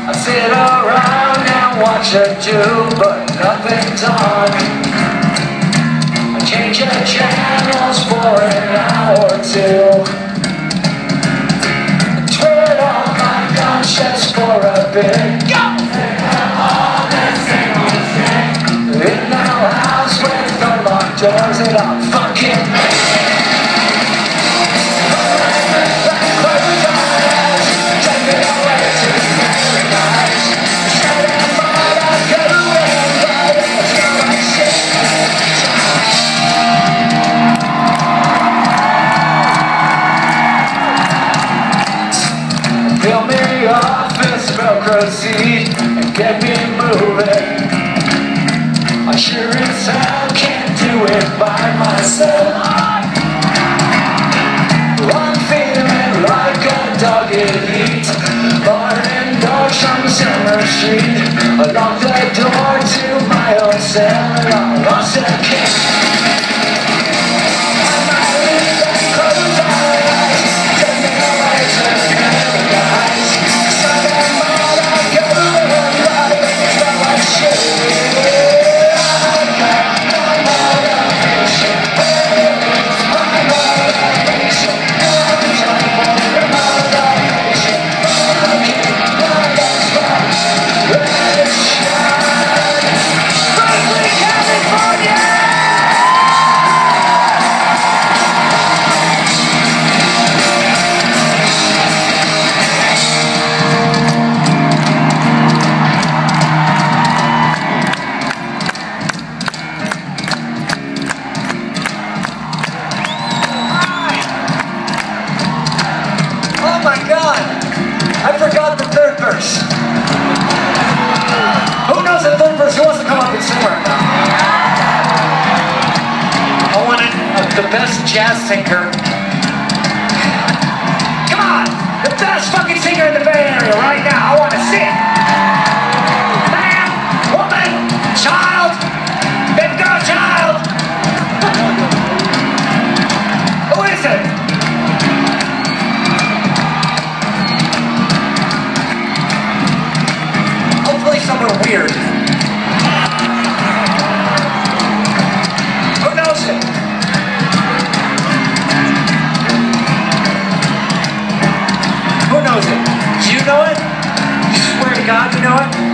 I sit around and watch her do, but nothing's on. I change the channels for an hour or two. Turn it on my conscience for a bit. Go! In the house with the locked doors and I'm fucking fill me off this Velcro seat and get me moving. I sure as hell can't do it by myself. I'm feeling like a dog in heat, barring dogs from Summer Street. I lock the door to my own cell and I lost a kick. I forgot the third verse. Who knows the third verse? Who wants to come up and sing right now? I want the best jazz singer. Come on! The best fucking singer in the Bay Area right now. I want to see it. Man, woman, child, baby girl, child. Who is it? Someone weird. Who knows it? Who knows it? Do you know it? You swear to God you know it?